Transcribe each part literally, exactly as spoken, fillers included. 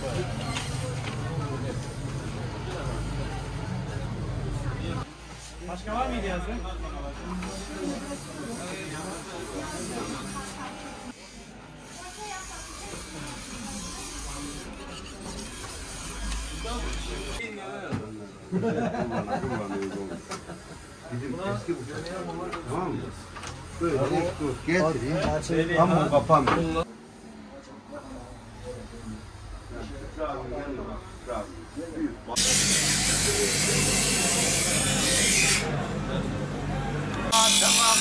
Başka var mıydı yazın? Bizim eski bıçak. Tamam mı? Böyle dur getireyim. Ama kapanmıyor. Tamam.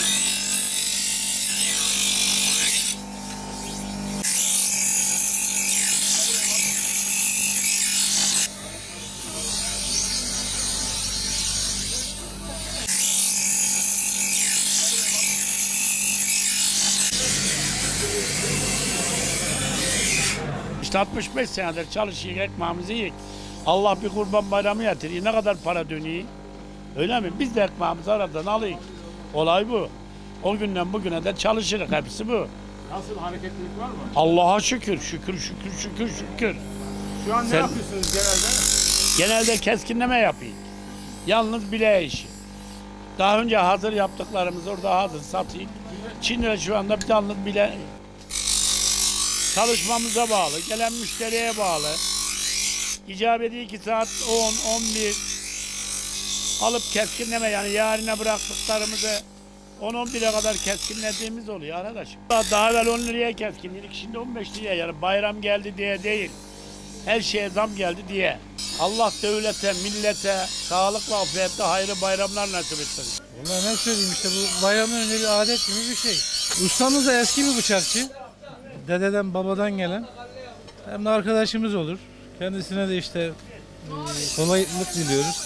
İşte altmış beş senedir çalışıyor, ekmeğimizi yiyik. Allah bir kurban bayramı getiriyor. Ne kadar para dönüyor? Öyle mi? Biz de ekmeğimizi aradan alayım. Olay bu. O günden bugüne de çalışırız. Hepsi bu. Nasıl, hareketlilik var mı? Allah'a şükür, şükür, şükür, şükür, şükür. Şu an ne Sen- yapıyorsunuz genelde? Genelde keskinleme yapayım. Yalnız bile işi. Daha önce hazır yaptıklarımız orada hazır satayım. Çin'de şu anda bir yalnız bile çalışmamıza bağlı, gelen müşteriye bağlı. İcap ediyor iki saat on, on bir alıp keskinleme, yani yarına bıraktıklarımızı on on bire kadar keskinlediğimiz oluyor arkadaşım. Daha evvel on liraya keskinledik, şimdi on beş liraya, yani bayram geldi diye değil. Her şeye zam geldi diye. Allah devlete, millete sağlıklı, afiyetle, hayırlı bayramlar nasip etsin. Vallahi ne söyleyeyim, işte bu bayramın önünde bir adet gibi bir şey. Ustamız da eski bir bıçakçı. Dededen babadan gelen. Hem de arkadaşımız olur. Kendisine de işte e, kolaylık diliyoruz.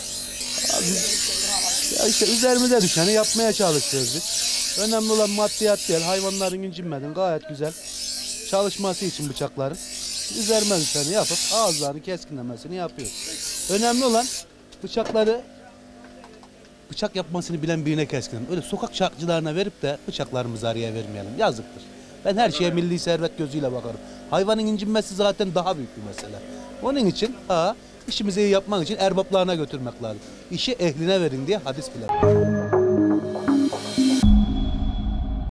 Ya işte üzerimize düşeni yapmaya çalışıyoruz biz. Önemli olan maddiyat değil, hayvanların incinmeden gayet güzel çalışması için bıçakların. Üzerime düşeni yapıp ağızlarını keskinlemesini yapıyoruz. Önemli olan bıçakları bıçak yapmasını bilen birine keskinlemek. Öyle sokak çarkçılarına verip de bıçaklarımızı araya vermeyelim. Yazıktır. Ben her şeye milli servet gözüyle bakarım. Hayvanın incinmesi zaten daha büyük bir mesele. Onun için ha, işimizi iyi yapmak için erbaplarına götürmek lazım. İşi ehline verin diye hadis bile var.